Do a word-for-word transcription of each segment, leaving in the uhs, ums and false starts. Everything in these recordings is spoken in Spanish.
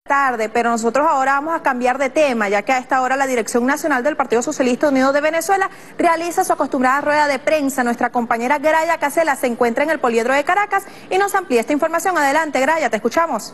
tarde, pero nosotros ahora vamos a cambiar de tema, ya que a esta hora la Dirección Nacional del Partido Socialista Unido de Venezuela realiza su acostumbrada rueda de prensa. Nuestra compañera Graya Casela se encuentra en el Poliedro de Caracas y nos amplía esta información. Adelante, Graya, te escuchamos.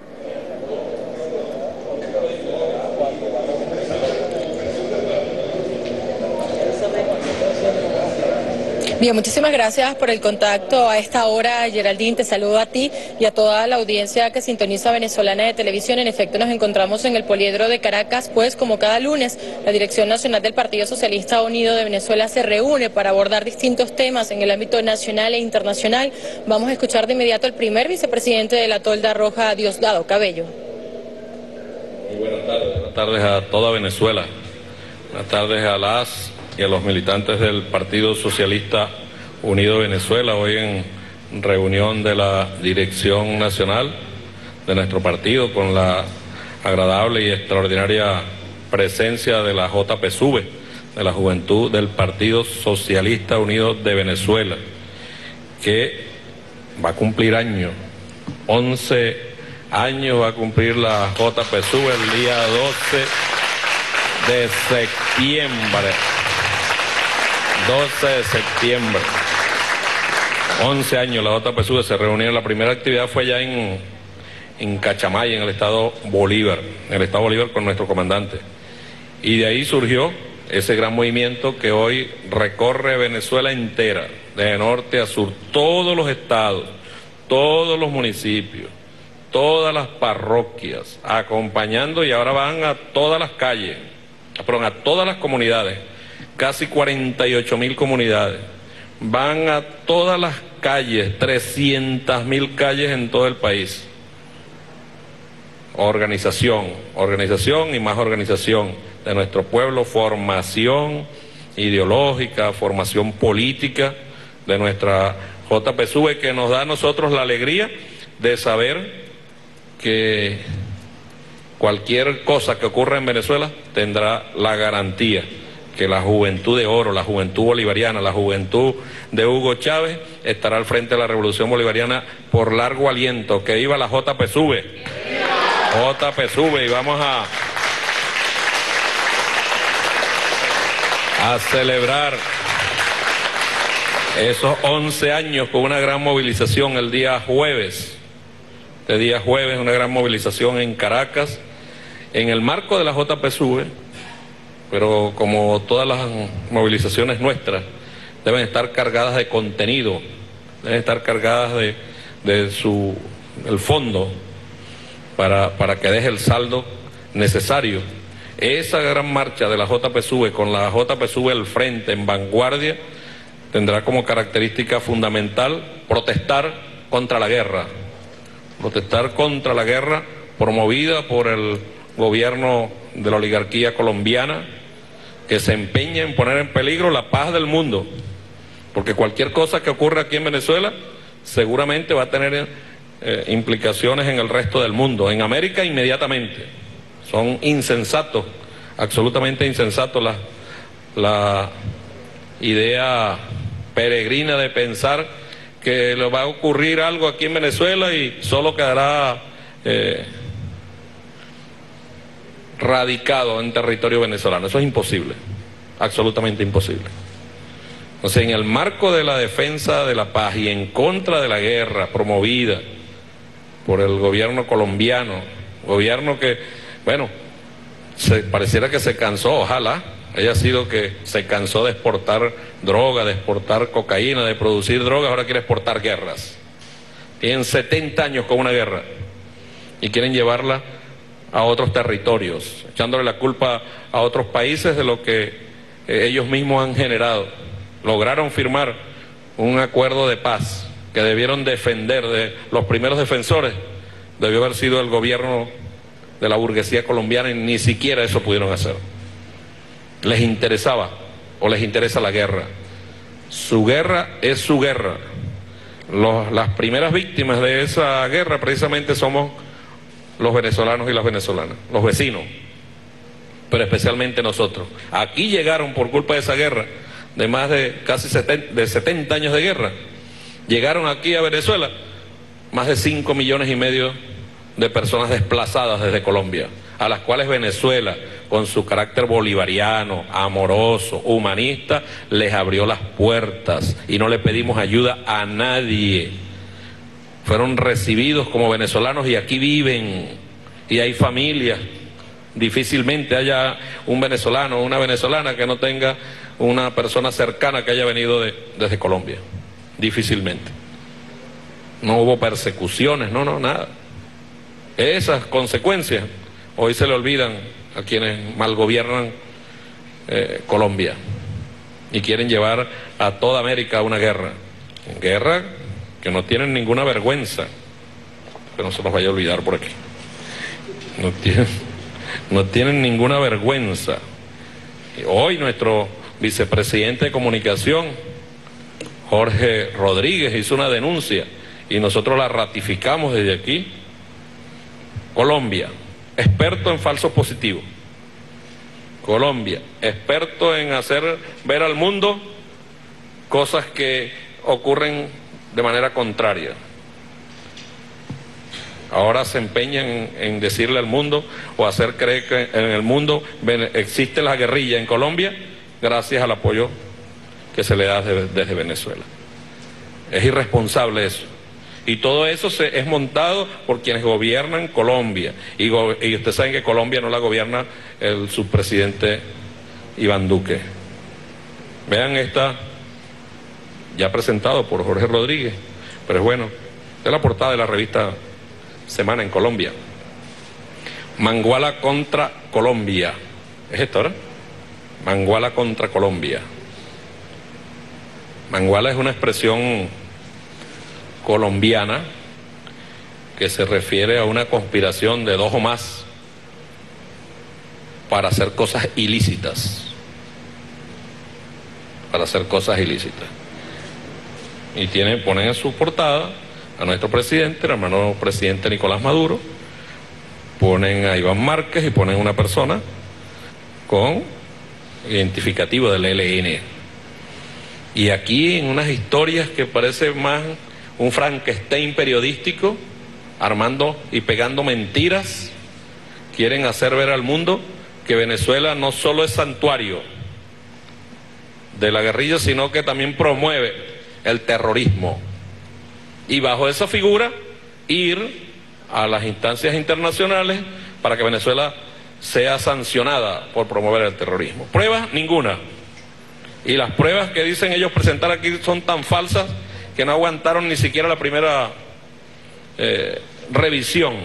Bien, muchísimas gracias por el contacto a esta hora, Geraldine. Te saludo a ti y a toda la audiencia que sintoniza Venezolana de Televisión. En efecto, nos encontramos en el Poliedro de Caracas, pues como cada lunes, la Dirección Nacional del Partido Socialista Unido de Venezuela se reúne para abordar distintos temas en el ámbito nacional e internacional. Vamos a escuchar de inmediato al primer vicepresidente de la Tolda Roja, Diosdado Cabello. Muy buenas tardes, buenas tardes a toda Venezuela, buenas tardes a las y a los militantes del Partido Socialista Unido de Venezuela, hoy en reunión de la Dirección Nacional de nuestro partido, con la agradable y extraordinaria presencia de la J P S U V, de la Juventud del Partido Socialista Unido de Venezuela, que va a cumplir años, once años va a cumplir la J P S U V el día doce de septiembre. doce de septiembre, once años la J P S U V se reunió. La primera actividad fue ya en, en Cachamay, en el estado Bolívar, en el estado Bolívar con nuestro comandante. Y de ahí surgió ese gran movimiento que hoy recorre Venezuela entera, de norte a sur, todos los estados, todos los municipios, todas las parroquias, acompañando, y ahora van a todas las calles, perdón, a todas las comunidades. Casi cuarenta y ocho mil comunidades, van a todas las calles, trescientas mil calles en todo el país. Organización, organización y más organización de nuestro pueblo, formación ideológica, formación política de nuestra J P S U V, que nos da a nosotros la alegría de saber que cualquier cosa que ocurra en Venezuela tendrá la garantía que la juventud de oro, la juventud bolivariana, la juventud de Hugo Chávez estará al frente de la revolución bolivariana por largo aliento. Que viva la J P S U V. J P S U V, y vamos a, a celebrar esos once años con una gran movilización el día jueves. Este día jueves, una gran movilización en Caracas, en el marco de la J P S U V. Pero como todas las movilizaciones nuestras, deben estar cargadas de contenido, deben estar cargadas de, de su, el fondo para, para que deje el saldo necesario. Esa gran marcha de la J P S U V, con la J P S U V al frente, en vanguardia, tendrá como característica fundamental protestar contra la guerra, protestar contra la guerra promovida por el gobierno de la oligarquía colombiana, que se empeña en poner en peligro la paz del mundo, porque cualquier cosa que ocurra aquí en Venezuela seguramente va a tener eh, implicaciones en el resto del mundo, en América inmediatamente. Son insensatos, absolutamente insensatos la, la idea peregrina de pensar que le va a ocurrir algo aquí en Venezuela y solo quedará eh, radicado en territorio venezolano. Eso es imposible, absolutamente imposible. O sea, en el marco de la defensa de la paz y en contra de la guerra promovida por el gobierno colombiano, gobierno que, bueno, se, pareciera que se cansó, ojalá haya sido que se cansó de exportar droga, de exportar cocaína, de producir drogas, ahora quiere exportar guerras. Tienen setenta años con una guerra y quieren llevarla a otros territorios, echándole la culpa a otros países de lo que eh, ellos mismos han generado. Lograron firmar un acuerdo de paz que debieron defender, de los primeros defensores debió haber sido el gobierno de la burguesía colombiana, y ni siquiera eso pudieron hacer. Les interesaba o les interesa la guerra. Su guerra es su guerra. Los, las primeras víctimas de esa guerra precisamente somos los venezolanos y las venezolanas, los vecinos, pero especialmente nosotros. Aquí llegaron por culpa de esa guerra, de más de casi setenta, de setenta años de guerra, llegaron aquí a Venezuela más de cinco millones y medio de personas desplazadas desde Colombia, a las cuales Venezuela, con su carácter bolivariano, amoroso, humanista, les abrió las puertas y no le pedimos ayuda a nadie. Fueron recibidos como venezolanos y aquí viven y hay familias. Difícilmente haya un venezolano o una venezolana que no tenga una persona cercana que haya venido de, desde Colombia. Difícilmente. No hubo persecuciones, no, no, nada. Esas consecuencias hoy se le olvidan a quienes malgobiernan eh, Colombia y quieren llevar a toda América a una guerra. Guerra que no tienen ninguna vergüenza, que no se nos vaya a olvidar por aquí. No tienen, no tienen ninguna vergüenza. Hoy nuestro vicepresidente de Comunicación, Jorge Rodríguez, hizo una denuncia y nosotros la ratificamos desde aquí. Colombia, experto en falsos positivos. Colombia, experto en hacer ver al mundo cosas que ocurren de manera contraria. Ahora se empeñan en, en decirle al mundo o hacer creer que en el mundo existe la guerrilla en Colombia gracias al apoyo que se le da desde, desde Venezuela. Es irresponsable eso. Y todo eso se, es montado por quienes gobiernan Colombia. Y, go, y ustedes saben que Colombia no la gobierna el subpresidente Iván Duque. Vean esta, ya presentado por Jorge Rodríguez, pero es bueno, es la portada de la revista Semana en Colombia. Manguala contra Colombia. ¿Es esto ahora? Manguala contra Colombia. Manguala es una expresión colombiana que se refiere a una conspiración de dos o más para hacer cosas ilícitas, para hacer cosas ilícitas. Y tienen, ponen en su portada a nuestro presidente, el hermano presidente Nicolás Maduro, ponen a Iván Márquez y ponen una persona con identificativo del E L N. Y aquí en unas historias que parece más un Frankenstein periodístico, armando y pegando mentiras, quieren hacer ver al mundo que Venezuela no solo es santuario de la guerrilla, sino que también promueve el terrorismo. Y bajo esa figura, ir a las instancias internacionales para que Venezuela sea sancionada por promover el terrorismo. Pruebas, ninguna. Y las pruebas que dicen ellos presentar aquí son tan falsas que no aguantaron ni siquiera la primera eh, revisión.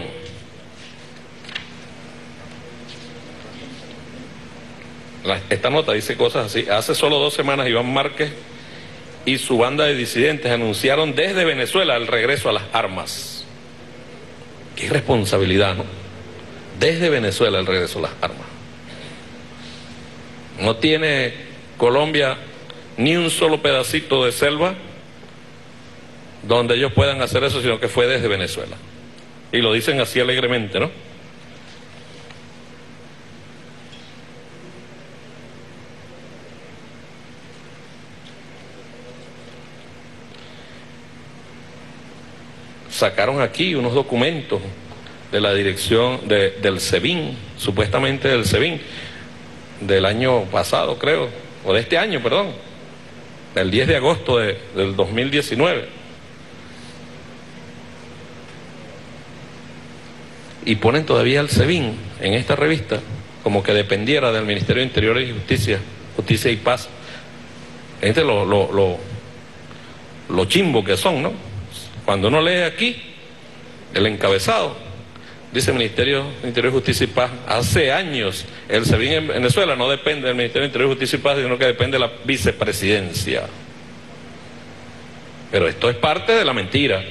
La, esta nota dice cosas así. Hace solo dos semanas Iván Márquez y su banda de disidentes anunciaron desde Venezuela el regreso a las armas. Qué irresponsabilidad, ¿no? Desde Venezuela el regreso a las armas. No tiene Colombia ni un solo pedacito de selva donde ellos puedan hacer eso, sino que fue desde Venezuela. Y lo dicen así alegremente, ¿no? Sacaron aquí unos documentos de la dirección de, del SEBIN, supuestamente del SEBIN, del año pasado, creo, o de este año, perdón, del diez de agosto de, del dos mil diecinueve. Y ponen todavía el SEBIN en esta revista como que dependiera del Ministerio de Interior y Justicia, Justicia y Paz. Este lo, lo, lo, lo chimbo que son, ¿no? Cuando uno lee aquí el encabezado, dice Ministerio de Interior, Justicia y Paz. Hace años el SEBIN en Venezuela no depende del Ministerio de Interior, Justicia y Paz, sino que depende de la vicepresidencia. Pero esto es parte de la mentira.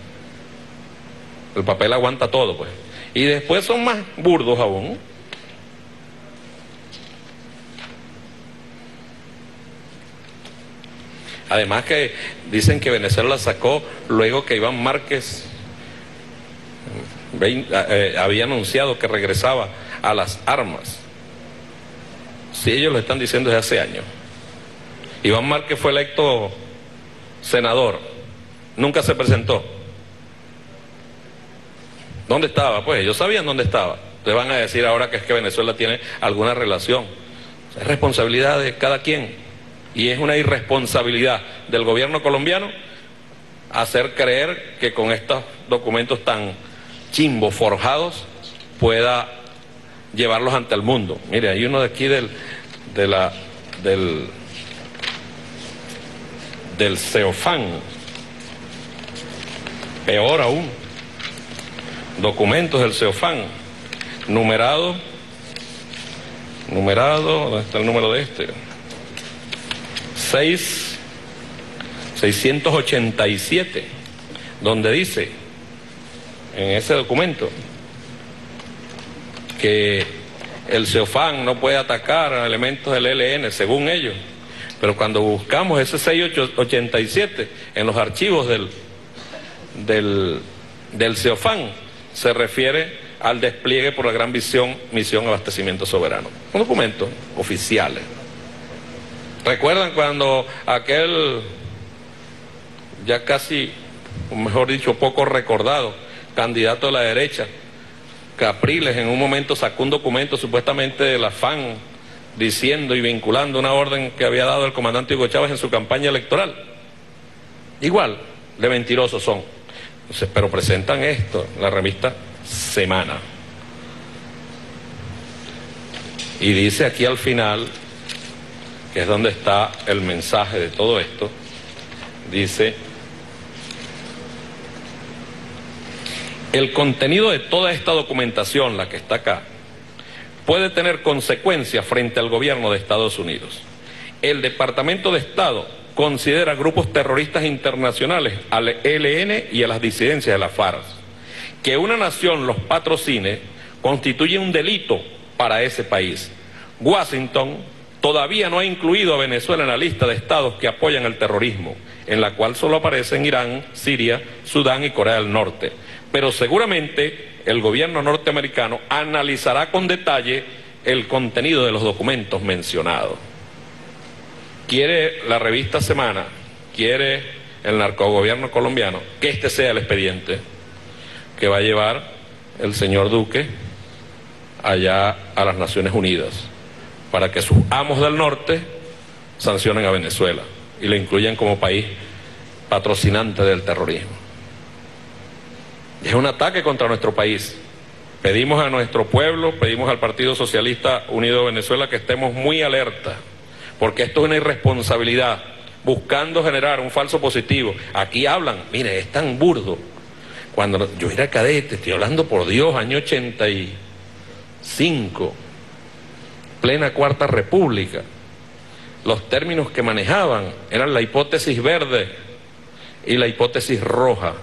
El papel aguanta todo, pues. Y después son más burdos aún. Además que dicen que Venezuela la sacó luego que Iván Márquez eh, había anunciado que regresaba a las armas. Si ellos lo están diciendo desde hace años. Iván Márquez fue electo senador, nunca se presentó. ¿Dónde estaba? Pues ellos sabían dónde estaba. Ustedes van a decir ahora que es que Venezuela tiene alguna relación. Es responsabilidad de cada quien. Y es una irresponsabilidad del gobierno colombiano hacer creer que con estos documentos tan chimbos, forjados, pueda llevarlos ante el mundo. Mire, hay uno de aquí del, de la, del, del CEOFAN, peor aún, documentos del CEOFAN, numerado, numerado, ¿dónde está el número de este? seis, seiscientos ochenta y siete, donde dice, en ese documento, que el CEOFAN no puede atacar a elementos del E L N, según ellos. Pero cuando buscamos ese seiscientos ochenta y siete en los archivos del, del, del CEOFAN, se refiere al despliegue por la Gran Visión, Misión Abastecimiento Soberano. Un documento oficial. ¿Recuerdan cuando aquel, ya casi, o mejor dicho, poco recordado, candidato de la derecha, Capriles, en un momento sacó un documento supuestamente de la F A N diciendo y vinculando una orden que había dado el comandante Hugo Chávez en su campaña electoral? Igual de mentirosos son. Entonces, pero presentan esto en la revista Semana. Y dice aquí al final, que es donde está el mensaje de todo esto, dice: el contenido de toda esta documentación, la que está acá, puede tener consecuencias frente al gobierno de Estados Unidos. El Departamento de Estado considera grupos terroristas internacionales al E L N y a las disidencias de las FARC. Que una nación los patrocine constituye un delito para ese país. Washington todavía no ha incluido a Venezuela en la lista de estados que apoyan el terrorismo, en la cual solo aparecen Irán, Siria, Sudán y Corea del Norte. Pero seguramente el gobierno norteamericano analizará con detalle el contenido de los documentos mencionados. Quiere la revista Semana, quiere el narcogobierno colombiano que este sea el expediente que va a llevar el señor Duque allá a las Naciones Unidas, para que sus amos del norte sancionen a Venezuela y le incluyan como país patrocinante del terrorismo. Es un ataque contra nuestro país. Pedimos a nuestro pueblo, pedimos al Partido Socialista Unido de Venezuela que estemos muy alerta, porque esto es una irresponsabilidad, buscando generar un falso positivo. Aquí hablan, mire, es tan burdo. Cuando yo era cadete, estoy hablando por Dios, año ochenta y cinco, plena Cuarta República, los términos que manejaban eran la hipótesis verde y la hipótesis roja.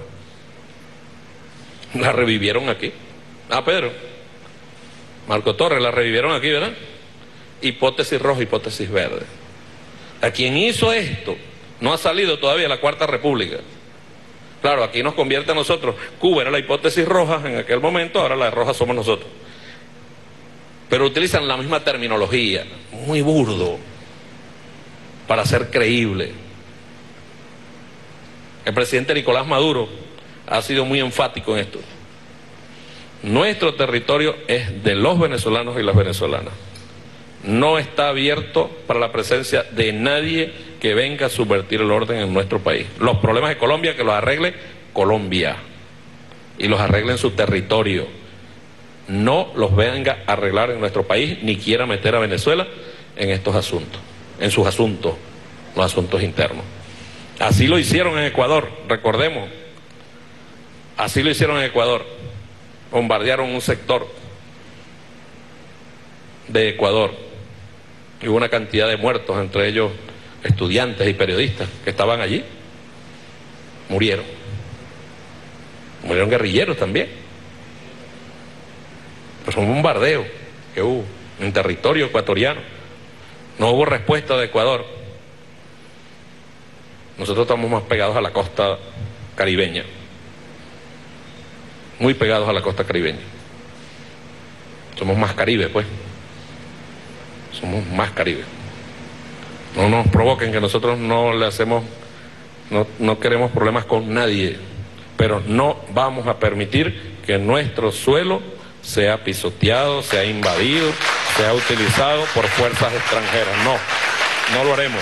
La revivieron aquí. Ah, Pedro, Marco Torres, la revivieron aquí, ¿verdad? Hipótesis roja, hipótesis verde. A quien hizo esto no ha salido todavía la Cuarta República. Claro, aquí nos convierte a nosotros. Cuba era la hipótesis roja en aquel momento, ahora la roja somos nosotros. Pero utilizan la misma terminología, muy burdo, para ser creíble. El presidente Nicolás Maduro ha sido muy enfático en esto. Nuestro territorio es de los venezolanos y las venezolanas. No está abierto para la presencia de nadie que venga a subvertir el orden en nuestro país. Los problemas de Colombia, que los arregle Colombia y los arregle en su territorio. No los venga a arreglar en nuestro país, ni quiera meter a Venezuela en estos asuntos, en sus asuntos, los asuntos internos. Así lo hicieron en Ecuador, recordemos. Así lo hicieron en Ecuador. Bombardearon un sector de Ecuador y hubo una cantidad de muertos, entre ellos estudiantes y periodistas que estaban allí. Murieron. Murieron guerrilleros también. Pues un bombardeo que hubo en territorio ecuatoriano. No hubo respuesta de Ecuador. Nosotros estamos más pegados a la costa caribeña. Muy pegados a la costa caribeña. Somos más Caribe, pues. Somos más Caribe. No nos provoquen, que nosotros no le hacemos, no, no queremos problemas con nadie, pero no vamos a permitir que nuestro suelo sea pisoteado, sea invadido, sea utilizado por fuerzas extranjeras. No, no lo haremos.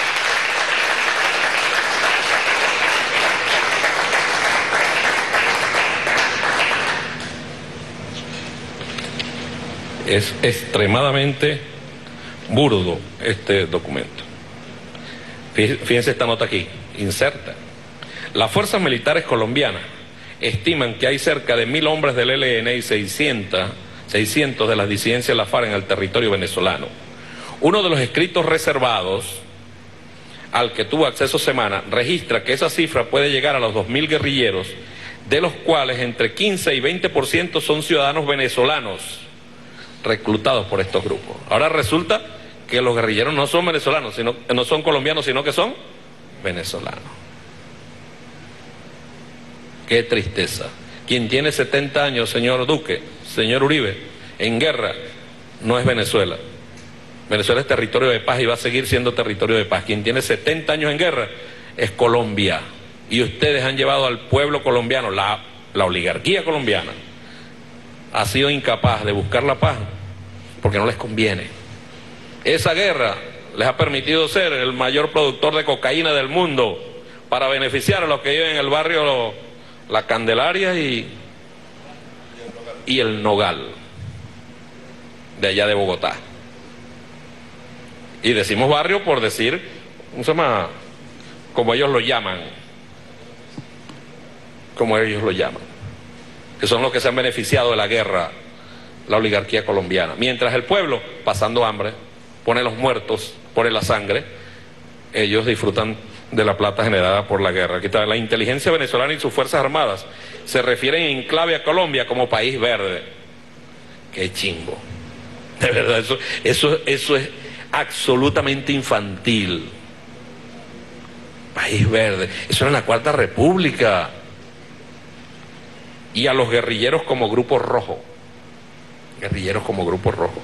Es extremadamente burdo este documento. Fíjense esta nota aquí, inserta. Las fuerzas militares colombianas estiman que hay cerca de mil hombres del E L N y seiscientos, seiscientos de las disidencias de la FARC en el territorio venezolano. Uno de los escritos reservados al que tuvo acceso Semana registra que esa cifra puede llegar a los dos mil guerrilleros, de los cuales entre quince y veinte por ciento son ciudadanos venezolanos reclutados por estos grupos. Ahora resulta que los guerrilleros no son venezolanos, sino, no son colombianos, sino que son venezolanos. Qué tristeza. Quien tiene setenta años, señor Duque, señor Uribe, en guerra, no es Venezuela. Venezuela es territorio de paz y va a seguir siendo territorio de paz. Quien tiene setenta años en guerra es Colombia. Y ustedes han llevado al pueblo colombiano, la, la oligarquía colombiana, ha sido incapaz de buscar la paz porque no les conviene. Esa guerra les ha permitido ser el mayor productor de cocaína del mundo para beneficiar a los que viven en el barrio La Candelaria y, y el Nogal, de allá de Bogotá. Y decimos barrio por decir, ¿cómo se llama? Como ellos lo llaman, como ellos lo llaman, que son los que se han beneficiado de la guerra, la oligarquía colombiana. Mientras el pueblo, pasando hambre, pone los muertos, pone la sangre, ellos disfrutan de la plata generada por la guerra. Aquí está, la inteligencia venezolana y sus fuerzas armadas se refieren en clave a Colombia como país verde. Qué chimbo. De verdad, eso, eso, eso es absolutamente infantil. País verde. Eso era en la Cuarta República. Y a los guerrilleros como grupo rojo. Guerrilleros como grupo rojo.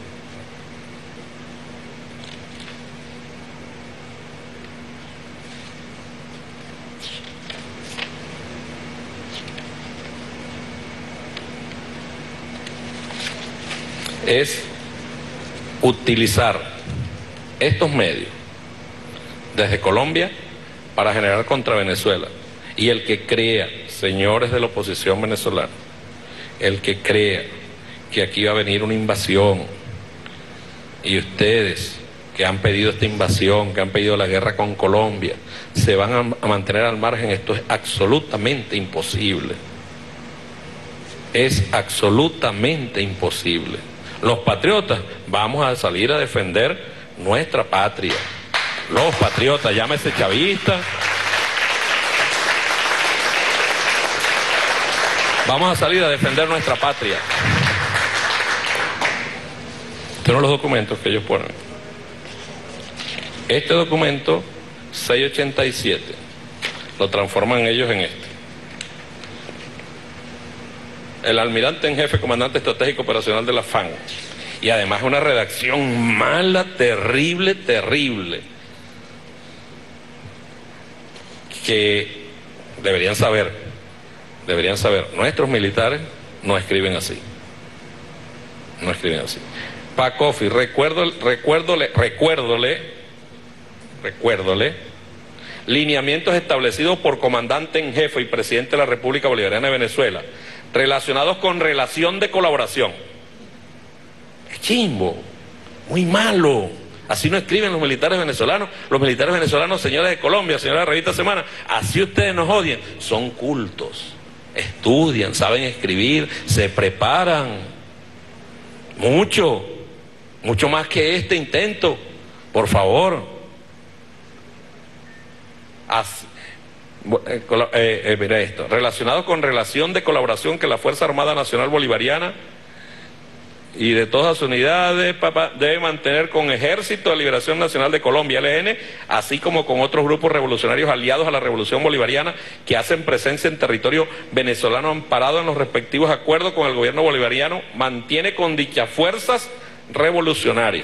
Es utilizar estos medios desde Colombia para generar contra Venezuela. Y el que crea, señores de la oposición venezolana, el que crea que aquí va a venir una invasión y ustedes que han pedido esta invasión, que han pedido la guerra con Colombia, se van a, a mantener al margen, esto es absolutamente imposible. Es absolutamente imposible. Los patriotas vamos a salir a defender nuestra patria. Los patriotas, llámese chavistas. Vamos a salir a defender nuestra patria. Estos son los documentos que ellos ponen. Este documento, seiscientos ochenta y siete, lo transforman ellos en este. El almirante en jefe, comandante estratégico operacional de la F A N. Y además una redacción mala, terrible, terrible. Que deberían saber, deberían saber, nuestros militares no escriben así. No escriben así. Pacofi, recuerdo, recuérdole, recuérdole, recuérdole, lineamientos establecidos por comandante en jefe y presidente de la República Bolivariana de Venezuela, relacionados con relación de colaboración. Es chimbo, muy malo. Así no escriben los militares venezolanos. Los militares venezolanos, señores de Colombia, señores de la revista Semana, así ustedes nos odian. Son cultos, estudian, saben escribir, se preparan. Mucho, mucho más que este intento. Por favor. Así. Eh, eh, eh, mira esto, relacionado con relación de colaboración que la Fuerza Armada Nacional Bolivariana y de todas sus unidades papá, debe mantener con Ejército de Liberación Nacional de Colombia, E L N, así como con otros grupos revolucionarios aliados a la Revolución Bolivariana que hacen presencia en territorio venezolano amparado en los respectivos acuerdos con el gobierno bolivariano, mantiene con dichas fuerzas revolucionarias.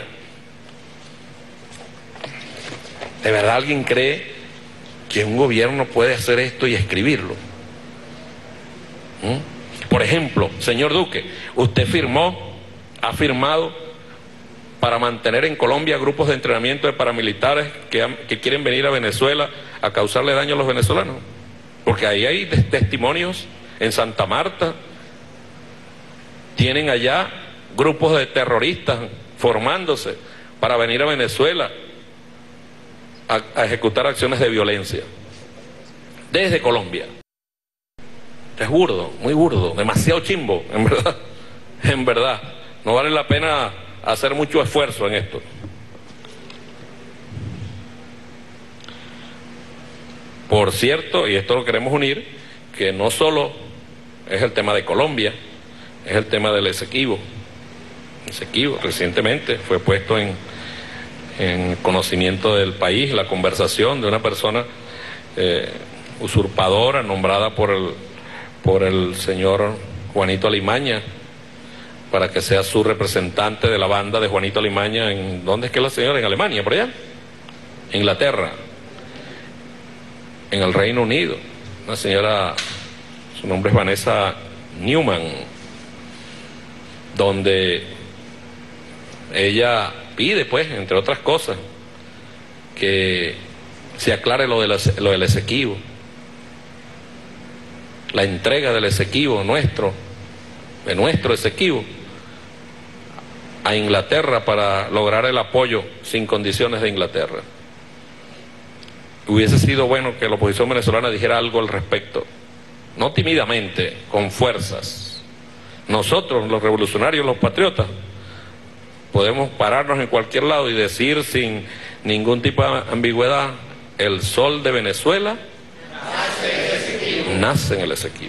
¿De verdad alguien cree que un gobierno puede hacer esto y escribirlo? ¿Mm? Por ejemplo, señor Duque, usted firmó, ha firmado para mantener en Colombia grupos de entrenamiento de paramilitares que, han, que quieren venir a Venezuela a causarle daño a los venezolanos. Porque ahí hay testimonios en Santa Marta, tienen allá grupos de terroristas formándose para venir a Venezuela a, a ejecutar acciones de violencia desde Colombia. Es burdo, muy burdo, demasiado chimbo, en verdad, en verdad. No vale la pena hacer mucho esfuerzo en esto. Por cierto, y esto lo queremos unir, que no solo es el tema de Colombia, es el tema del Esequibo. Esequibo recientemente fue puesto en, en conocimiento del país la conversación de una persona eh, usurpadora nombrada por el, por el señor Juanito Alimaña para que sea su representante de la banda de Juanito Alimaña en, ¿dónde es que es la señora? En Alemania, por allá, Inglaterra, en el Reino Unido. Una señora, su nombre es Vanessa Newman, donde ella pide, pues, entre otras cosas, que se aclare lo, de la, lo del Esequibo, la entrega del Esequibo nuestro, de nuestro Esequibo, a Inglaterra para lograr el apoyo sin condiciones de Inglaterra. Hubiese sido bueno que la oposición venezolana dijera algo al respecto, no tímidamente, con fuerzas. Nosotros, los revolucionarios, los patriotas, podemos pararnos en cualquier lado y decir sin ningún tipo de ambigüedad: el sol de Venezuela nace en el Esequibo. Nace en el Esequibo.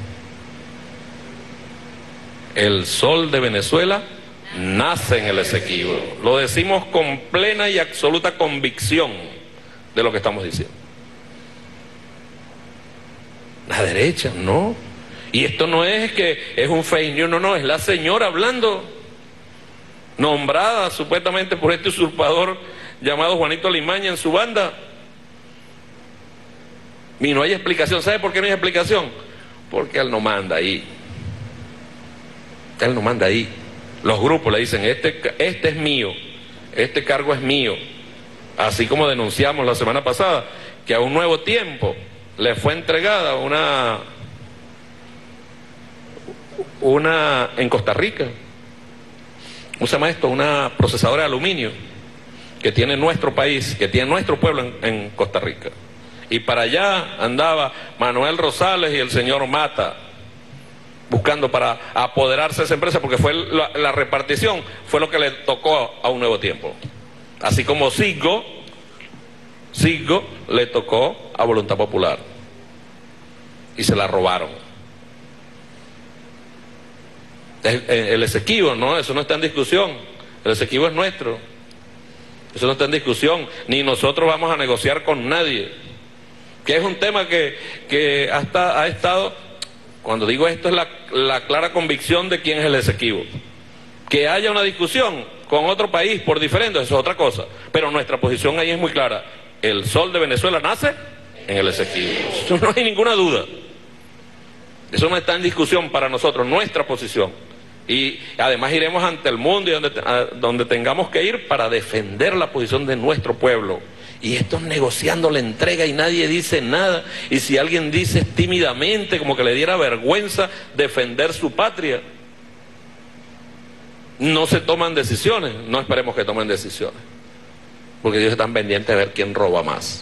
El sol de Venezuela nace en el Esequibo. Lo decimos con plena y absoluta convicción de lo que estamos diciendo. La derecha, no. Y esto no es que es un fake news, no, no, es la señora hablando, nombrada supuestamente por este usurpador llamado Juanito Alimaña en su banda. Y no hay explicación. ¿Sabe por qué no hay explicación? Porque él no manda ahí. Él no manda ahí. Los grupos le dicen, este, este es mío, este cargo es mío. Así como denunciamos la semana pasada que a Un Nuevo Tiempo le fue entregada una, una en Costa Rica, ¿cómo se llama esto? Una procesadora de aluminio que tiene nuestro país, que tiene nuestro pueblo en, en Costa Rica. Y para allá andaba Manuel Rosales y el señor Mata, buscando para apoderarse de esa empresa, porque fue la, la repartición, fue lo que le tocó a Un Nuevo Tiempo. Así como Citgo, Citgo le tocó a Voluntad Popular y se la robaron. El, el Esequibo, no, eso no está en discusión. El Esequibo es nuestro. Eso no está en discusión, ni nosotros vamos a negociar con nadie. Que es un tema que, que hasta ha estado, cuando digo esto es la, la clara convicción de quién es el Esequibo. Que haya una discusión con otro país por diferente, eso es otra cosa. Pero nuestra posición ahí es muy clara. El sol de Venezuela nace en el Esequibo. Eso no hay ninguna duda. Eso no está en discusión para nosotros, nuestra posición. Y además iremos ante el mundo y donde, a, donde tengamos que ir para defender la posición de nuestro pueblo. Y esto es negociando la entrega y nadie dice nada. Y si alguien dice tímidamente, como que le diera vergüenza defender su patria, no se toman decisiones. No esperemos que tomen decisiones, porque ellos están pendientes de ver quién roba más.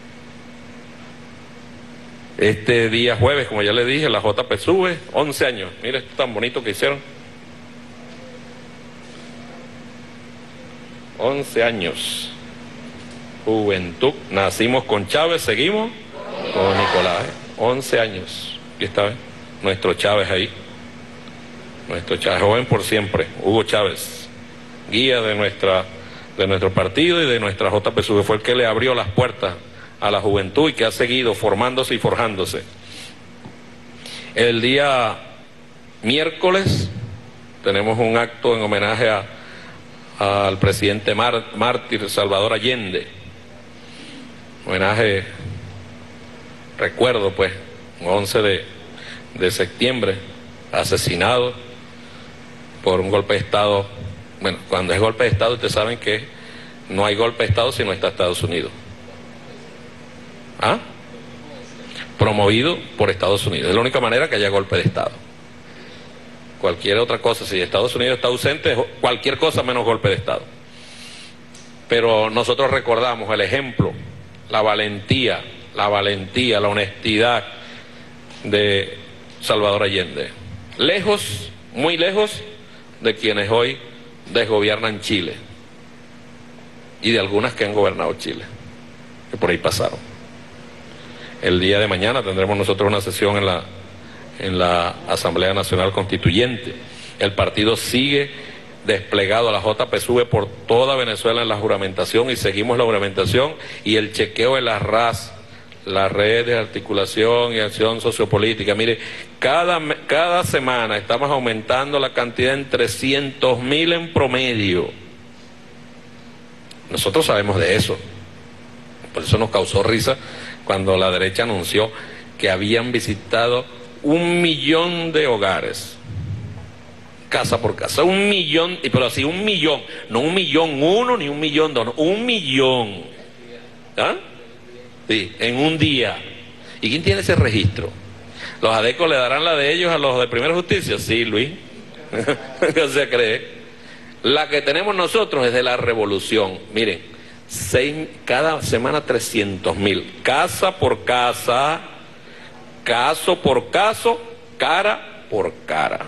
Este día jueves, como ya le dije, la J P sube once años. Mire esto tan bonito que hicieron. once años. Juventud. Nacimos con Chávez, seguimos con Nicolás. once años. Aquí está, ¿eh? Nuestro Chávez ahí. Nuestro Chávez, joven por siempre. Hugo Chávez, guía de nuestra de nuestro partido y de nuestra J P S U V. Fue el que le abrió las puertas a la juventud y que ha seguido formándose y forjándose. El día miércoles tenemos un acto en homenaje a, a, al presidente Mar, mártir Salvador Allende. Homenaje, recuerdo pues, once de, de septiembre asesinados por un golpe de Estado. Bueno, cuando es golpe de Estado, ustedes saben que no hay golpe de Estado si no está Estados Unidos. ¿Ah? Promovido por Estados Unidos. Es la única manera que haya golpe de Estado. Cualquier otra cosa, si Estados Unidos está ausente, cualquier cosa menos golpe de Estado. Pero nosotros recordamos el ejemplo, la valentía, la valentía, la honestidad de Salvador Allende. Lejos, muy lejos de quienes hoy desgobiernan Chile y de algunas que han gobernado Chile, que por ahí pasaron. El día de mañana tendremos nosotros una sesión en la, en la Asamblea Nacional Constituyente. El partido sigue desplegado a la J P S U V por toda Venezuela en la juramentación y seguimos la juramentación y el chequeo de las R A S, la red de articulación y acción sociopolítica. Mire, cada, cada semana estamos aumentando la cantidad en trescientos mil en promedio. Nosotros sabemos de eso. Por eso nos causó risa cuando la derecha anunció que habían visitado un millón de hogares, casa por casa, un millón, pero así un millón, no un millón uno ni un millón dos, no, un millón. ¿Ah? Sí, en un día. ¿Y quién tiene ese registro? ¿Los adecos le darán la de ellos a los de Primera Justicia? Sí, Luis. No se cree. La que tenemos nosotros es de la Revolución. Miren, seis, cada semana trescientos mil. Casa por casa, caso por caso, cara por cara.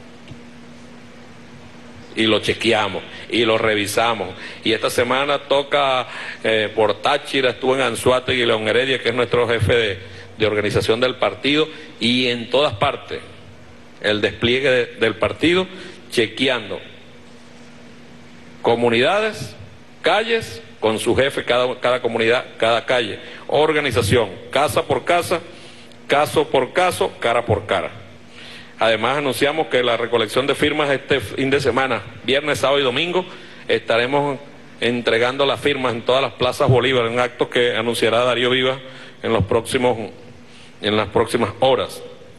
Y lo chequeamos y lo revisamos. Y esta semana toca eh, por Táchira, estuvo en Anzoátegui y León Heredia, que es nuestro jefe de, de organización del partido, y en todas partes el despliegue de, del partido, chequeando comunidades, calles, con su jefe, cada, cada comunidad, cada calle, organización, casa por casa, caso por caso, cara por cara. Además anunciamos que la recolección de firmas este fin de semana, viernes, sábado y domingo, estaremos entregando las firmas en todas las plazas Bolívar, en actos que anunciará Darío Vivas en los próximos, en las próximas horas.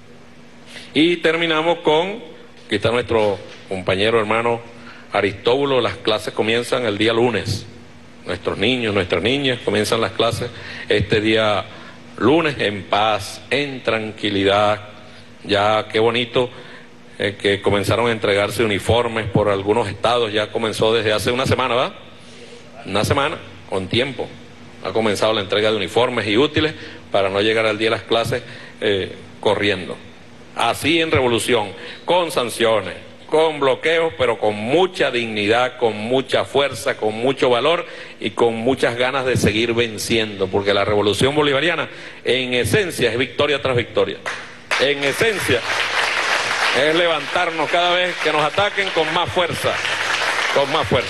Y terminamos con, aquí está nuestro compañero hermano Aristóbulo, las clases comienzan el día lunes. Nuestros niños, nuestras niñas comienzan las clases este día lunes en paz, en tranquilidad. Ya qué bonito eh, que comenzaron a entregarse uniformes por algunos estados, ya comenzó desde hace una semana, ¿verdad? Una semana, con tiempo, ha comenzado la entrega de uniformes y útiles para no llegar al día de las clases eh, corriendo. Así en Revolución, con sanciones, con bloqueos, pero con mucha dignidad, con mucha fuerza, con mucho valor y con muchas ganas de seguir venciendo, porque la Revolución Bolivariana en esencia es victoria tras victoria. En esencia, es levantarnos cada vez que nos ataquen con más fuerza, con más fuerza.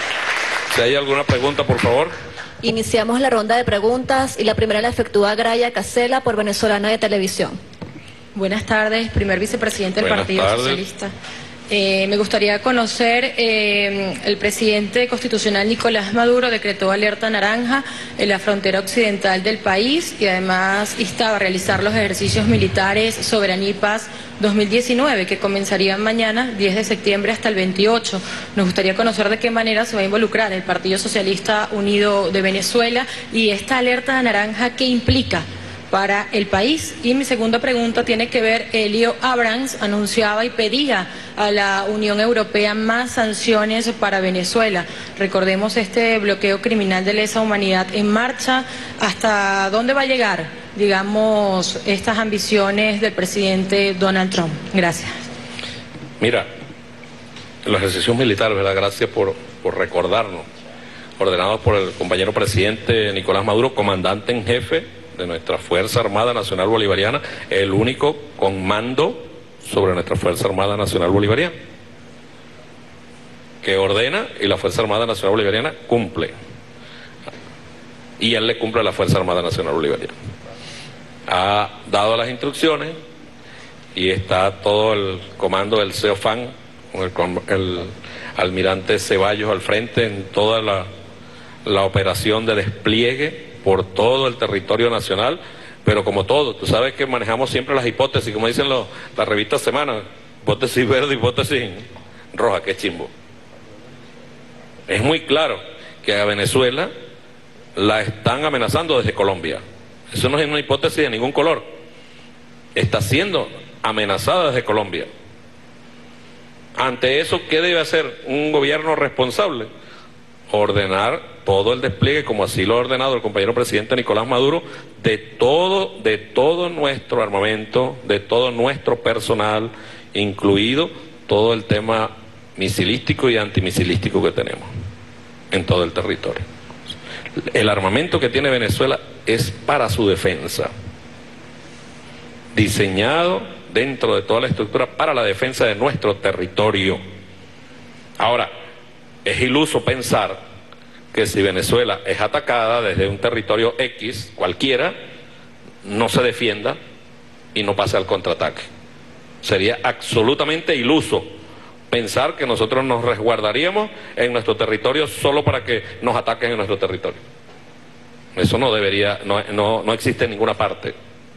Si hay alguna pregunta, por favor. Iniciamos la ronda de preguntas y la primera la efectúa Graya Casela por Venezolana de Televisión. Buenas tardes, primer vicepresidente del Buenas Partido tardes. Socialista. Eh, me gustaría conocer, eh, el presidente constitucional Nicolás Maduro decretó alerta naranja en la frontera occidental del país y además instaba a realizar los ejercicios militares Soberanía y Paz dos mil diecinueve que comenzarían mañana, diez de septiembre, hasta el veintiocho. Nos gustaría conocer de qué manera se va a involucrar el Partido Socialista Unido de Venezuela y esta alerta naranja, ¿qué implica para el país? Y mi segunda pregunta tiene que ver, Elio Abrams anunciaba y pedía a la Unión Europea más sanciones para Venezuela. Recordemos este bloqueo criminal de lesa humanidad en marcha. ¿Hasta dónde va a llegar, digamos, estas ambiciones del presidente Donald Trump? Gracias. Mira, los ejercicios militares, ¿verdad? Gracias por, por recordarnos, ordenados por el compañero presidente Nicolás Maduro, comandante en jefe de nuestra Fuerza Armada Nacional Bolivariana, el único con mando sobre nuestra Fuerza Armada Nacional Bolivariana, que ordena y la Fuerza Armada Nacional Bolivariana cumple. Y él le cumple a la Fuerza Armada Nacional Bolivariana. Ha dado las instrucciones y está todo el comando del CEOFAN, con el, con el almirante Ceballos al frente en toda la, la operación de despliegue por todo el territorio nacional, pero como todo, tú sabes que manejamos siempre las hipótesis, como dicen los, las revistas Semana, hipótesis verde, hipótesis roja, que chimbo. Es muy claro que a Venezuela la están amenazando desde Colombia. Eso no es una hipótesis de ningún color. Está siendo amenazada desde Colombia. Ante eso, ¿qué debe hacer un gobierno responsable? Ordenar todo el despliegue, como así lo ha ordenado el compañero presidente Nicolás Maduro, de todo, de todo nuestro armamento, de todo nuestro personal, incluido todo el tema misilístico y antimisilístico que tenemos en todo el territorio. El armamento que tiene Venezuela es para su defensa, diseñado dentro de toda la estructura para la defensa de nuestro territorio. Ahora, es iluso pensar que si Venezuela es atacada desde un territorio X, cualquiera, no se defienda y no pase al contraataque. Sería absolutamente iluso pensar que nosotros nos resguardaríamos en nuestro territorio solo para que nos ataquen en nuestro territorio. Eso no debería, no, no, no existe en ninguna parte,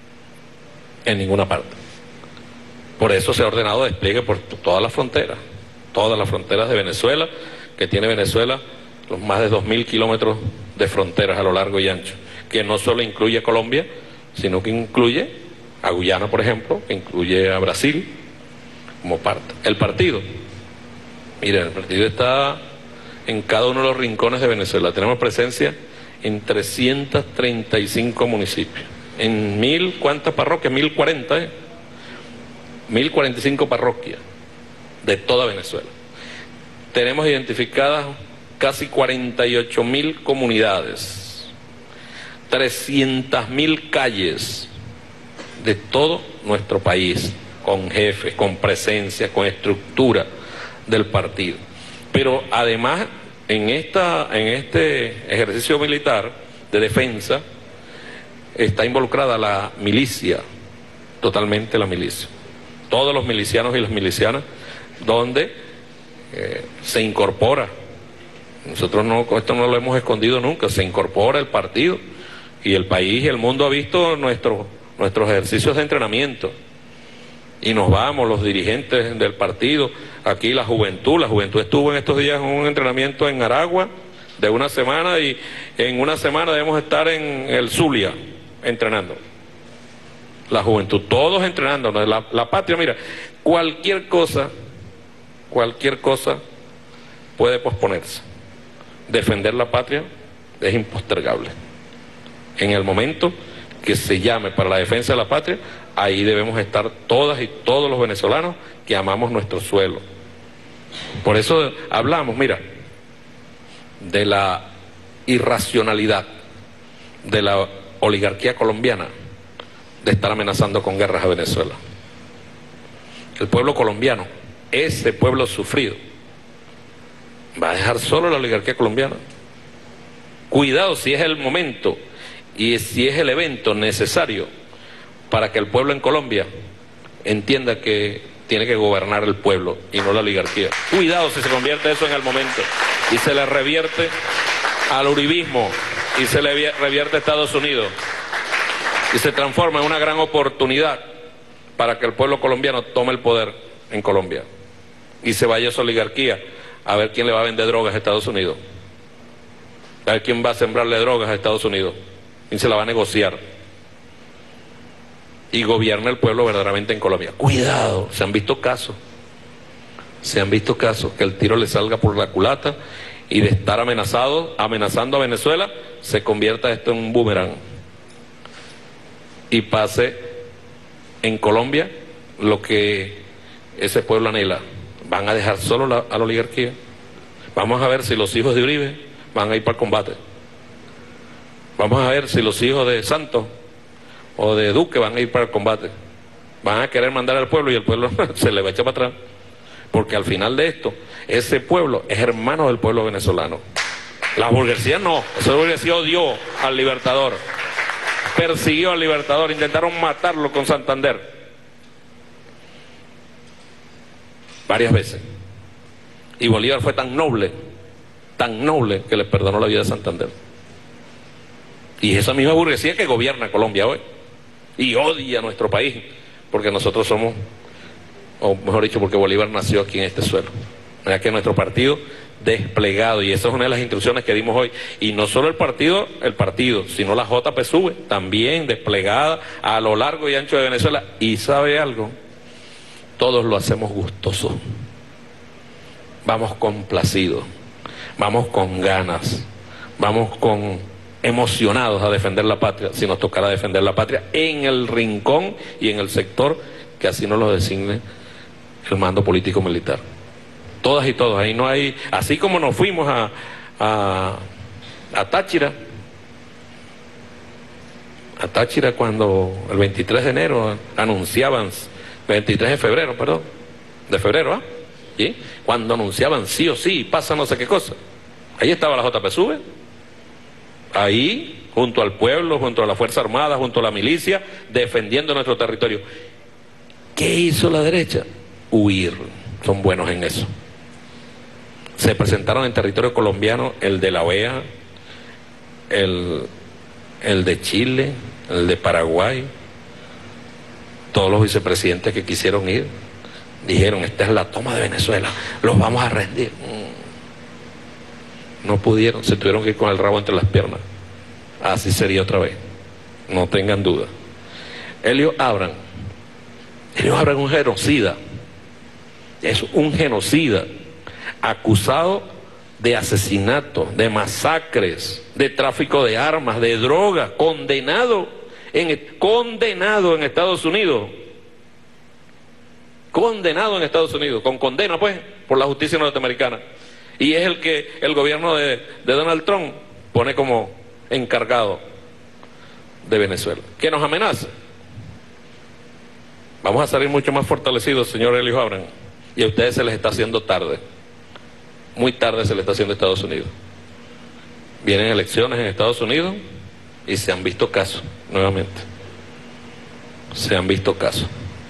en ninguna parte. Por eso se ha ordenado despliegue por todas las fronteras, todas las fronteras de Venezuela, que tiene Venezuela los más de dos mil kilómetros de fronteras a lo largo y ancho, que no solo incluye a Colombia, sino que incluye a Guyana, por ejemplo, que incluye a Brasil como parte. El partido, miren, el partido está en cada uno de los rincones de Venezuela. Tenemos presencia en trescientos treinta y cinco municipios, en mil, ¿cuántas parroquias? Mil cuarenta, ¿eh? Mil cuarenta y cinco parroquias de toda Venezuela. Tenemos identificadas casi cuarenta y ocho mil comunidades, trescientas mil calles de todo nuestro país, con jefes, con presencia, con estructura del partido. Pero además, en, esta, en este ejercicio militar de defensa, está involucrada la milicia, totalmente la milicia. Todos los milicianos y las milicianas, donde eh, se incorpora. Nosotros no, esto no lo hemos escondido nunca, se incorpora el partido y el país y el mundo ha visto nuestro, nuestros ejercicios de entrenamiento. Y nos vamos, los dirigentes del partido, aquí la juventud, la juventud estuvo en estos días en un entrenamiento en Aragua de una semana y en una semana debemos estar en el Zulia entrenando. La juventud, todos entrenando, la, la patria, mira, cualquier cosa, cualquier cosa puede posponerse. Defender la patria es impostergable. En el momento que se llame para la defensa de la patria, ahí debemos estar todas y todos los venezolanos que amamos nuestro suelo. Por eso hablamos, mira, de la irracionalidad de la oligarquía colombiana de estar amenazando con guerras a Venezuela. El pueblo colombiano, ese pueblo sufrido, va a dejar solo la oligarquía colombiana. Cuidado si es el momento y si es el evento necesario para que el pueblo en Colombia entienda que tiene que gobernar el pueblo y no la oligarquía. Cuidado si se convierte eso en el momento y se le revierte al uribismo y se le revierte a Estados Unidos y se transforma en una gran oportunidad para que el pueblo colombiano tome el poder en Colombia y se vaya a esa oligarquía a ver quién le va a vender drogas a Estados Unidos, a ver quién va a sembrarle drogas a Estados Unidos, quién se la va a negociar y gobierna el pueblo verdaderamente en Colombia. Cuidado, se han visto casos, se han visto casos que el tiro le salga por la culata y de estar amenazado, amenazando a Venezuela, se convierta esto en un boomerang y pase en Colombia lo que ese pueblo anhela. Van a dejar solo la, a la oligarquía. Vamos a ver si los hijos de Uribe van a ir para el combate. Vamos a ver si los hijos de Santos o de Duque van a ir para el combate. Van a querer mandar al pueblo y el pueblo se le va a echar para atrás. Porque al final de esto, ese pueblo es hermano del pueblo venezolano. La burguesía no. Esa burguesía odió al Libertador. Persiguió al Libertador. Intentaron matarlo con Santander. Varias veces. Y Bolívar fue tan noble, tan noble, que le perdonó la vida a Santander. Y esa misma burguesía que gobierna Colombia hoy y odia a nuestro país, porque nosotros somos o mejor dicho, porque Bolívar nació aquí en este suelo. Ya que nuestro partido desplegado, y esa es una de las instrucciones que dimos hoy, y no solo el partido, el partido, sino la J P S U V, también desplegada a lo largo y ancho de Venezuela. Y ¿sabe algo? Todos lo hacemos gustoso, vamos complacidos, vamos con ganas, vamos con emocionados a defender la patria, si nos tocará defender la patria en el rincón y en el sector que así nos lo designe el mando político militar. Todas y todos, ahí no hay, así como nos fuimos a, a, a Táchira, a Táchira cuando el veintitrés de enero anunciaban, veintitrés de febrero, perdón, de febrero, ¿ah? ¿Sí? Cuando anunciaban sí o sí, pasa no sé qué cosa, ahí estaba la J P S U V, ahí, junto al pueblo, junto a la Fuerza Armada, junto a la milicia, defendiendo nuestro territorio. ¿Qué hizo la derecha? Huir, son buenos en eso. Se presentaron en territorio colombiano el de la O E A, el, el de Chile, el de Paraguay, todos los vicepresidentes que quisieron ir, dijeron, esta es la toma de Venezuela, los vamos a rendir. No pudieron, se tuvieron que ir con el rabo entre las piernas. Así sería otra vez, no tengan duda. Elio Abram, Elio Abram es un genocida, es un genocida, acusado de asesinato, de masacres, de tráfico de armas, de droga, condenado en, condenado en Estados Unidos, condenado en Estados Unidos, con condena pues, por la justicia norteamericana, y es el que el gobierno de, de Donald Trump pone como encargado de Venezuela. ¿Qué nos amenaza? Vamos a salir mucho más fortalecidos, señor Elio Abram, y a ustedes se les está haciendo tarde. Muy tarde se le está haciendo a Estados Unidos. Vienen elecciones en Estados Unidos y se han visto casos, nuevamente. Se han visto casos.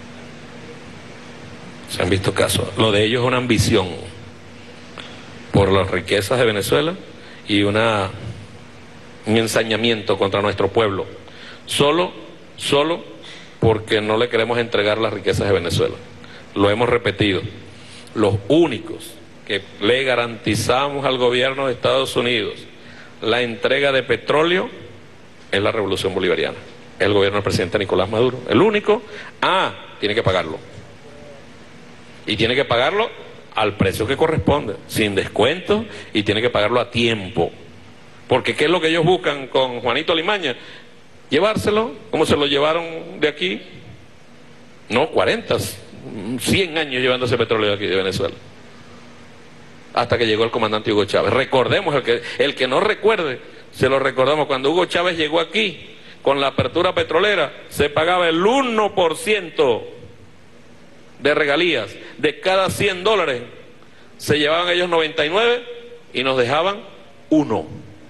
Se han visto casos. Lo de ellos es una ambición por las riquezas de Venezuela y una, un ensañamiento contra nuestro pueblo. Solo, solo porque no le queremos entregar las riquezas de Venezuela. Lo hemos repetido. Los únicos que le garantizamos al gobierno de Estados Unidos la entrega de petróleo es la revolución bolivariana, es el gobierno del presidente Nicolás Maduro, el único. Ah, tiene que pagarlo, y tiene que pagarlo al precio que corresponde, sin descuento, y tiene que pagarlo a tiempo, porque ¿qué es lo que ellos buscan con Juanito Alimaña? Llevárselo, como se lo llevaron de aquí, no, cuarenta, cien años llevando ese petróleo de aquí de Venezuela, hasta que llegó el comandante Hugo Chávez. Recordemos, el que, el que no recuerde, se lo recordamos, cuando Hugo Chávez llegó aquí, con la apertura petrolera, se pagaba el uno por ciento de regalías. De cada cien dólares, se llevaban ellos noventa y nueve y nos dejaban uno.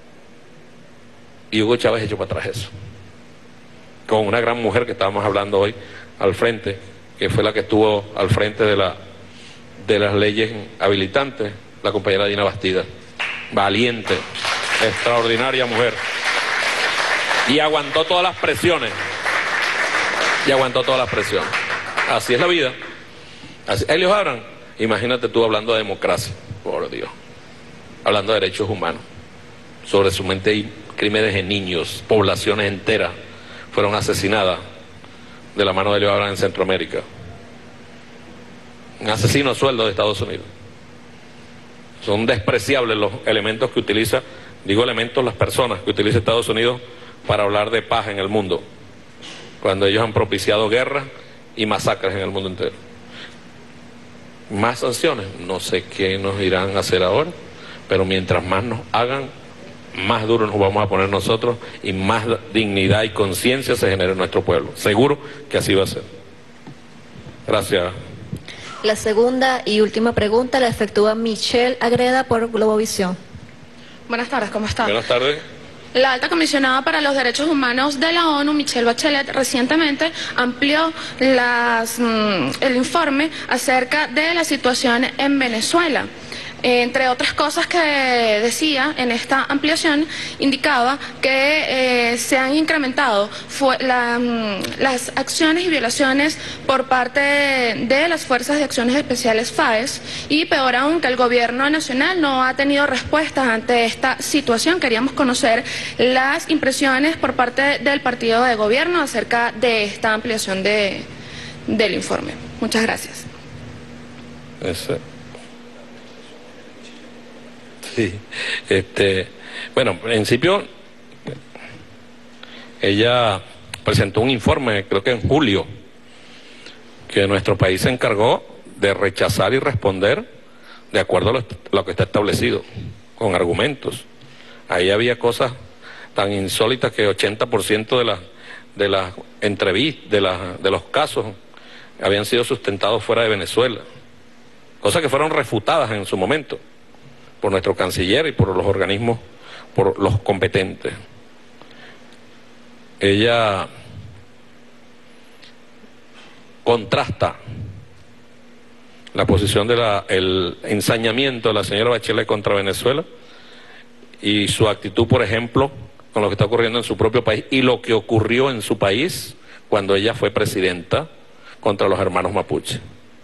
Y Hugo Chávez echó para atrás eso. Con una gran mujer que estábamos hablando hoy al frente, que fue la que estuvo al frente de, la, de las leyes habilitantes, la compañera Dina Bastida, valiente, extraordinaria mujer, y aguantó todas las presiones, y aguantó todas las presiones. Así es la vida. Así, Elio Abram, imagínate tú hablando de democracia, por Dios, hablando de derechos humanos, sobre su mente hay crímenes de niños, poblaciones enteras fueron asesinadas de la mano de Elio Abram en Centroamérica. Un asesino a sueldo de Estados Unidos. Son despreciables los elementos que utiliza, digo elementos, las personas que utiliza Estados Unidos para hablar de paz en el mundo, cuando ellos han propiciado guerras y masacres en el mundo entero. Más sanciones, no sé qué nos irán a hacer ahora, pero mientras más nos hagan, más duro nos vamos a poner nosotros y más dignidad y conciencia se genera en nuestro pueblo. Seguro que así va a ser. Gracias. La segunda y última pregunta la efectúa Michelle Agreda por Globovisión. Buenas tardes, ¿cómo está? Buenas tardes. La alta comisionada para los derechos humanos de la ONU, Michelle Bachelet, recientemente amplió las, mm, el informe acerca de la situación en Venezuela. Eh, entre otras cosas que decía en esta ampliación, indicaba que eh, se han incrementado fue la, las acciones y violaciones por parte de las Fuerzas de Acciones Especiales FAES, y peor aún, que el gobierno nacional no ha tenido respuestas ante esta situación. Queríamos conocer las impresiones por parte del partido de gobierno acerca de esta ampliación de, del informe. Muchas gracias. Ese. Sí, este, bueno, en principio ella presentó un informe, creo que en julio, que nuestro país se encargó de rechazar y responder de acuerdo a lo, lo que está establecido, con argumentos. Ahí había cosas tan insólitas que ochenta por ciento de las de las entrevistas, de, la, de los casos, habían sido sustentados fuera de Venezuela. Cosas que fueron refutadas en su momento por nuestro canciller y por los organismos, por los competentes. Ella contrasta la posición de la, el ensañamiento de la señora Bachelet contra Venezuela y su actitud, por ejemplo, con lo que está ocurriendo en su propio país y lo que ocurrió en su país cuando ella fue presidenta contra los hermanos mapuche.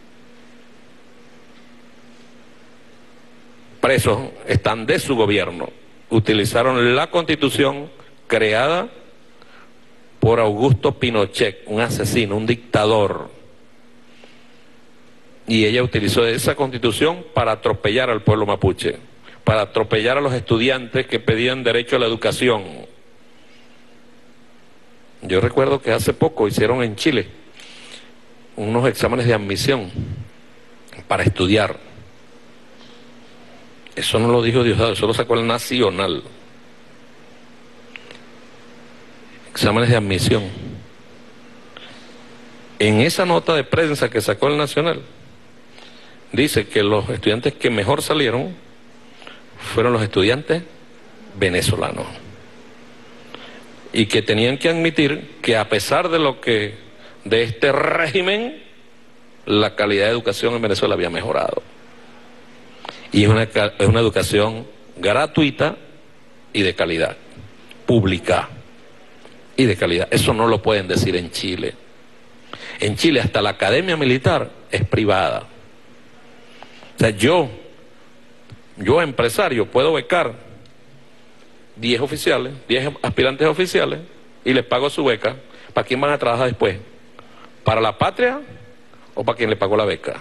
Presos están de su gobierno, utilizaron la Constitución creada por Augusto Pinochet, un asesino, un dictador, y ella utilizó esa Constitución para atropellar al pueblo mapuche, para atropellar a los estudiantes que pedían derecho a la educación. Yo recuerdo que hace poco hicieron en Chile unos exámenes de admisión para estudiar. Eso no lo dijo Diosdado, eso lo sacó el Nacional. Exámenes de admisión. En esa nota de prensa que sacó el Nacional, dice que los estudiantes que mejor salieron fueron los estudiantes venezolanos. Y que tenían que admitir que a pesar de lo que, de este régimen, la calidad de educación en Venezuela había mejorado. Y es una, es una educación gratuita y de calidad, pública y de calidad. Eso no lo pueden decir en Chile. En Chile hasta la academia militar es privada. O sea, yo, yo empresario, puedo becar diez oficiales, diez aspirantes oficiales y les pago su beca. ¿Para quién van a trabajar después? ¿Para la patria o para quien le pagó la beca?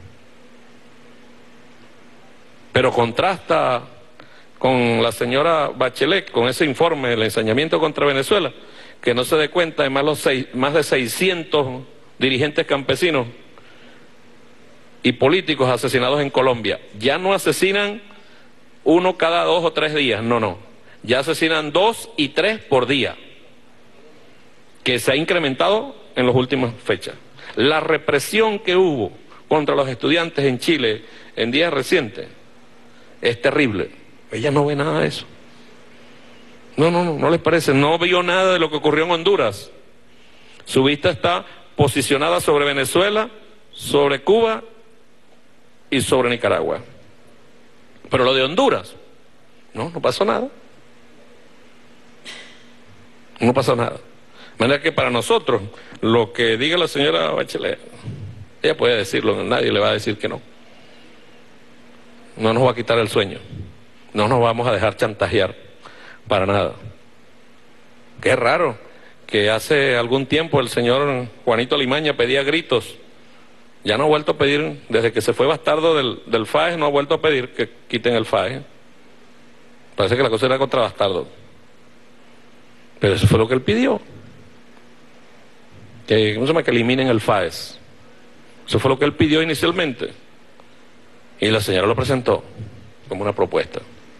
Pero contrasta con la señora Bachelet, con ese informe del ensañamiento contra Venezuela, que no se dé cuenta de más, los seis, más de seiscientos dirigentes campesinos y políticos asesinados en Colombia. Ya no asesinan uno cada dos o tres días, no, no. Ya asesinan dos y tres por día, que se ha incrementado en las últimas fechas. La represión que hubo contra los estudiantes en Chile en días recientes es terrible. Ella no ve nada de eso. No, no, no, no les parece. No vio nada de lo que ocurrió en Honduras. Su vista está posicionada sobre Venezuela, sobre Cuba y sobre Nicaragua. Pero lo de Honduras, no, no pasó nada. No pasó nada. De manera que para nosotros, lo que diga la señora Bachelet, ella puede decirlo, nadie le va a decir que no. No nos va a quitar el sueño. No nos vamos a dejar chantajear para nada. Qué raro que hace algún tiempo el señor Juanito Limaña pedía gritos. Ya no ha vuelto a pedir, desde que se fue Bastardo del, del FAES, no ha vuelto a pedir que quiten el FAES. Parece que la cosa era contra Bastardo. Pero eso fue lo que él pidió. Que, ¿cómo se llama? Que eliminen el FAES. Eso fue lo que él pidió inicialmente. Y la señora lo presentó como una propuesta.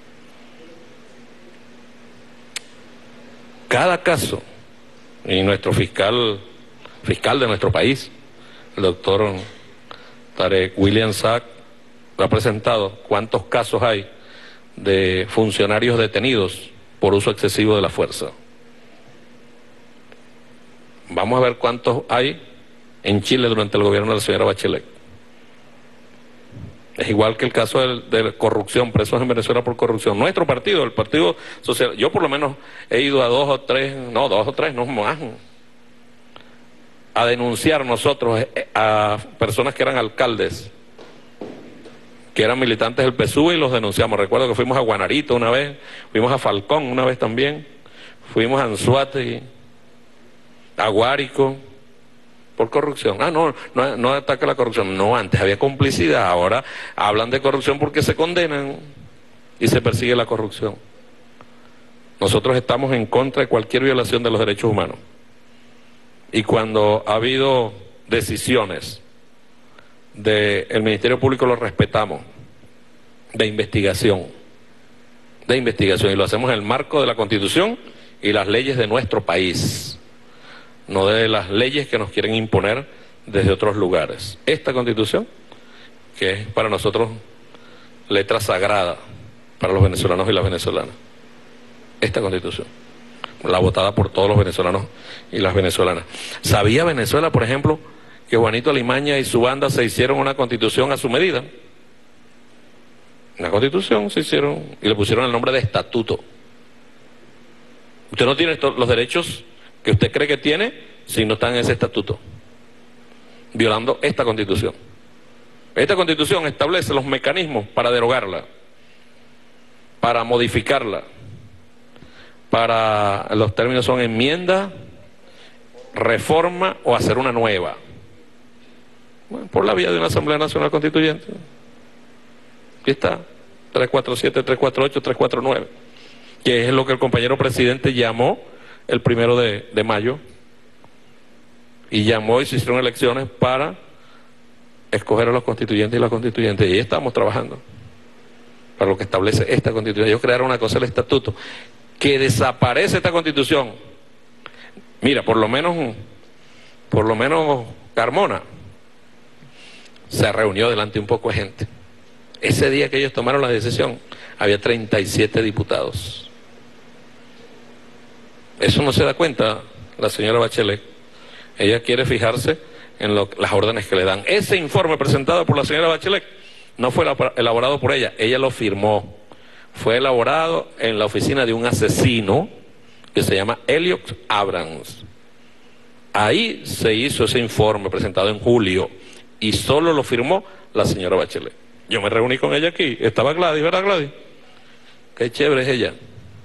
Cada caso, y nuestro fiscal, fiscal de nuestro país, el doctor Tarek William Sack, ha presentado cuántos casos hay de funcionarios detenidos por uso excesivo de la fuerza. Vamos a ver cuántos hay en Chile durante el gobierno de la señora Bachelet. Es igual que el caso de, de corrupción, presos en Venezuela por corrupción. Nuestro partido, el Partido Social, yo por lo menos he ido a dos o tres, no, dos o tres, no más, a denunciar nosotros a personas que eran alcaldes, que eran militantes del P S U V, y los denunciamos. Recuerdo que fuimos a Guanarito una vez, fuimos a Falcón una vez también, fuimos a Anzoátegui, a Guárico, por corrupción. Ah, no, no, no ataca la corrupción. No, antes había complicidad, ahora hablan de corrupción porque se condenan y se persigue la corrupción. Nosotros estamos en contra de cualquier violación de los derechos humanos. Y cuando ha habido decisiones del Ministerio Público, lo respetamos, de investigación, de investigación, y lo hacemos en el marco de la Constitución y las leyes de nuestro país, no de las leyes que nos quieren imponer desde otros lugares. Esta Constitución, que es para nosotros letra sagrada para los venezolanos y las venezolanas, esta Constitución, la votada por todos los venezolanos y las venezolanas. ¿Sabía Venezuela, por ejemplo, que Juanito Alimaña y su banda se hicieron una Constitución a su medida? Una Constitución se hicieron y le pusieron el nombre de estatuto. Usted no tiene los derechos que usted cree que tiene si no está en ese estatuto, violando esta Constitución. Esta Constitución establece los mecanismos para derogarla, para modificarla, para, los términos son enmienda, reforma o hacer una nueva, bueno, por la vía de una Asamblea Nacional Constituyente. Aquí está, tres cuatro siete, tres cuatro ocho, tres cuatro nueve, que es lo que el compañero presidente llamó el primero de, de mayo, y llamó y se hicieron elecciones para escoger a los constituyentes y las constituyentes, y ahí estamos trabajando para lo que establece esta Constitución. Ellos crearon una cosa, el estatuto, que desaparece esta Constitución. Mira, por lo menos por lo menos Carmona se reunió delante de un poco de gente. Ese día que ellos tomaron la decisión había treinta y siete diputados. Eso no se da cuenta la señora Bachelet. Ella quiere fijarse en lo, las órdenes que le dan. Ese informe presentado por la señora Bachelet no fue elaborado por ella, ella lo firmó. Fue elaborado en la oficina de un asesino que se llama Elliot Abrams. Ahí se hizo ese informe presentado en julio y solo lo firmó la señora Bachelet. Yo me reuní con ella aquí, estaba Gladys, ¿verdad Gladys? Qué chévere es ella.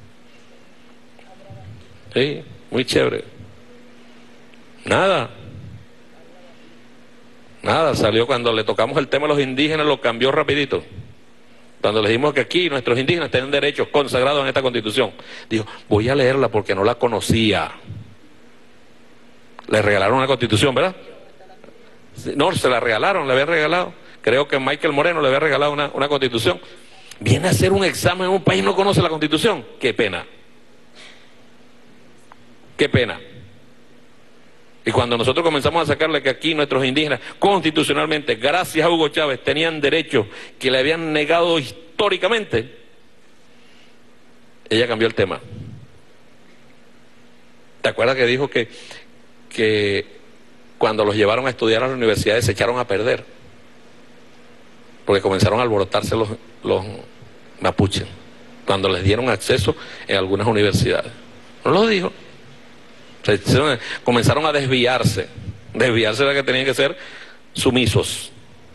Sí, muy chévere. Nada. Nada, salió cuando le tocamos el tema a los indígenas, lo cambió rapidito. Cuando le dijimos que aquí nuestros indígenas tienen derechos consagrados en esta Constitución, dijo, voy a leerla porque no la conocía. Le regalaron una Constitución, ¿verdad? No, se la regalaron, le habían regalado. Creo que Michael Moreno le había regalado una, una Constitución. Viene a hacer un examen en un país y no conoce la Constitución. Qué pena. Qué pena. Y cuando nosotros comenzamos a sacarle que aquí nuestros indígenas, constitucionalmente, gracias a Hugo Chávez, tenían derechos que le habían negado históricamente, ella cambió el tema. ¿Te acuerdas que dijo que, que cuando los llevaron a estudiar a las universidades se echaron a perder? Porque comenzaron a alborotarse los, los mapuches, cuando les dieron acceso en algunas universidades. ¿No lo dijo? Se, se, comenzaron a desviarse, desviarse de que tenían que ser sumisos.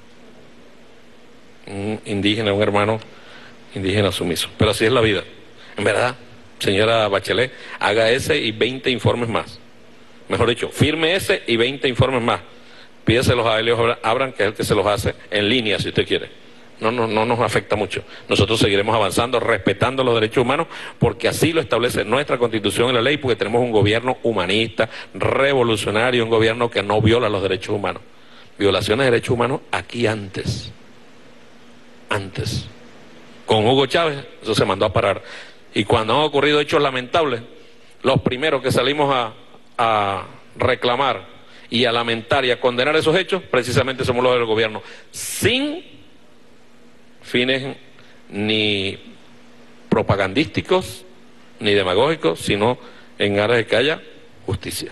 Un indígena, un hermano indígena sumiso. Pero así es la vida. En verdad, señora Bachelet, haga ese y veinte informes más. Mejor dicho, firme ese y veinte informes más. Pídaselos a Elio Abrams, que es el que se los hace en línea, si usted quiere. No, no, no nos afecta mucho. Nosotros seguiremos avanzando, respetando los derechos humanos, porque así lo establece nuestra Constitución y la ley, porque tenemos un gobierno humanista, revolucionario, un gobierno que no viola los derechos humanos. Violaciones de derechos humanos aquí antes. Antes. Con Hugo Chávez, eso se mandó a parar. Y cuando han ocurrido hechos lamentables, los primeros que salimos a, a reclamar y a lamentar y a condenar esos hechos, precisamente somos los del gobierno, sin fines ni propagandísticos ni demagógicos, sino en aras de que haya justicia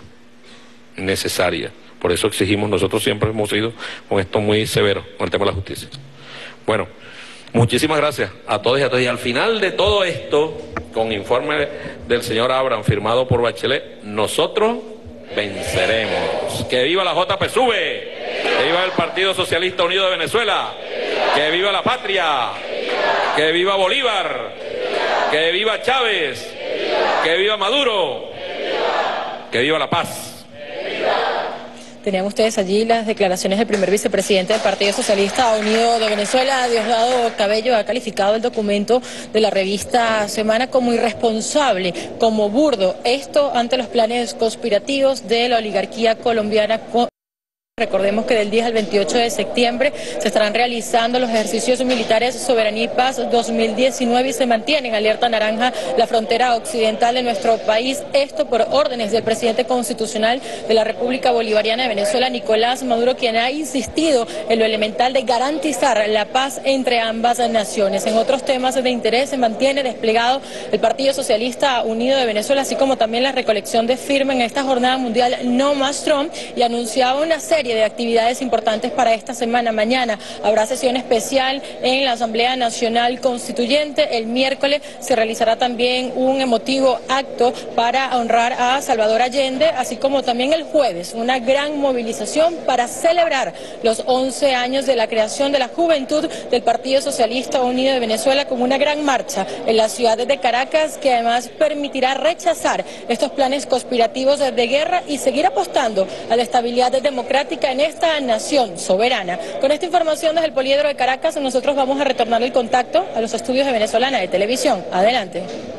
necesaria. Por eso exigimos, nosotros siempre hemos sido con esto muy severo con el tema de la justicia. Bueno, muchísimas gracias a todos y a todas. Y al final de todo esto, con informe del señor Abraham firmado por Bachelet, nosotros venceremos. ¡Que viva la J P S U V! ¡Que viva el Partido Socialista Unido de Venezuela! ¡Que viva la patria! ¡Que viva Bolívar! ¡Que viva Chávez! ¡Que viva Maduro! ¡Que viva la paz! Tenían ustedes allí las declaraciones del primer vicepresidente del Partido Socialista Unido de Venezuela. Diosdado Cabello ha calificado el documento de la revista Semana como irresponsable, como burdo. Esto ante los planes conspirativos de la oligarquía colombiana. Recordemos que del diez al veintiocho de septiembre se estarán realizando los ejercicios militares Soberanía y Paz dos mil diecinueve y se mantiene en alerta naranja la frontera occidental de nuestro país. Esto por órdenes del presidente constitucional de la República Bolivariana de Venezuela, Nicolás Maduro, quien ha insistido en lo elemental de garantizar la paz entre ambas naciones. En otros temas de interés se mantiene desplegado el Partido Socialista Unido de Venezuela, así como también la recolección de firmas en esta jornada mundial No Más Trump, y anunciaba una serie de actividades importantes para esta semana. Mañana habrá sesión especial en la Asamblea Nacional Constituyente. El miércoles se realizará también un emotivo acto para honrar a Salvador Allende, así como también el jueves una gran movilización para celebrar los once años de la creación de la juventud del Partido Socialista Unido de Venezuela, con una gran marcha en la ciudad de Caracas, que además permitirá rechazar estos planes conspirativos de guerra y seguir apostando a la estabilidad democrática en esta nación soberana. Con esta información desde el Poliedro de Caracas, nosotros vamos a retornar el contacto a los estudios de Venezolana de Televisión. Adelante.